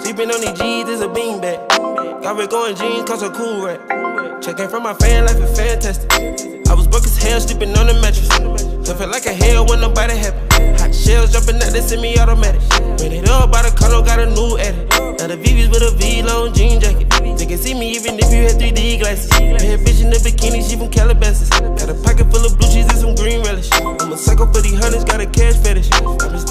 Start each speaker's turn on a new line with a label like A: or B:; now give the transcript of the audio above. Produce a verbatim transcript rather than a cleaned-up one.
A: Sleeping on these G's is a beanbag. Got red going jeans, cause a cool rack. Checking from my fan life is fantastic. I was broke as hell, sleeping on the mattress. It felt like a hell when nobody happy. Hot shells jumping out, they semi-automatic. Ran it up by the condo, got a new edit. Now the V V's with a V-long jean jacket. They can see me even if you had three D glasses. Bad bitch in the bikini, she from Calabasas. Got a pocket full of blue cheese and some green relish. I'm a psycho for these hundreds, got a cash fetish.